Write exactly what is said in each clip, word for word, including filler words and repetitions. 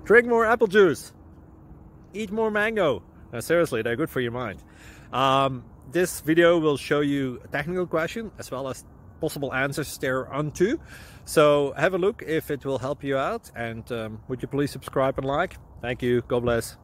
Drink more apple juice. Eat more mango. No, seriously, they're good for your mind. Um, this video will show you a technical question as well as possible answers thereunto. So have a look if it will help you out, and um, would you please subscribe and like? Thank you. God bless.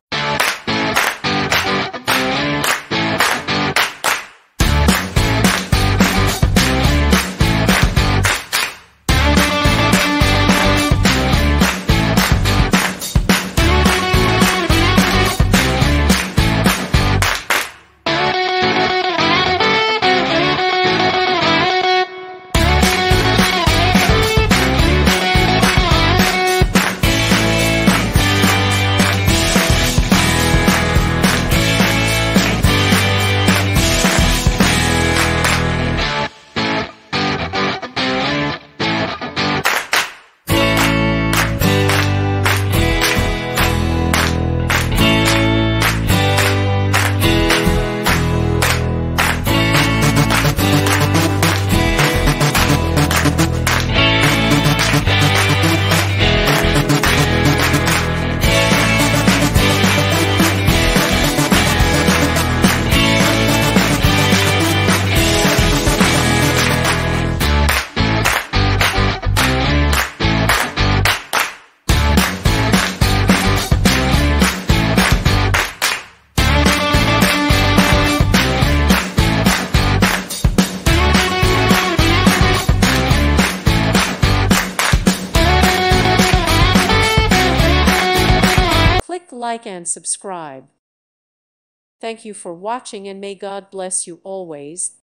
Click like and subscribe. Thank you for watching, and may God bless you always.